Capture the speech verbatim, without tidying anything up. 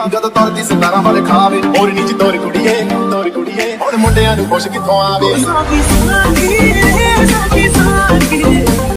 ਜਦੋਂ ਤੁਰਦੀ ਸਤਾਰਾਂ ਵਾਲੇ ਖਾਵੇ ਹੋਰ ਨੀਚ ਤੋਰ ਕੁੜੀਏ ਤੋਰ ਕੁੜੀਏ ਹੁਣ ਮੁੰਡਿਆਂ ਨੂੰ ਖੁਸ਼ ਕਿੱਥੋਂ ਆਵੇ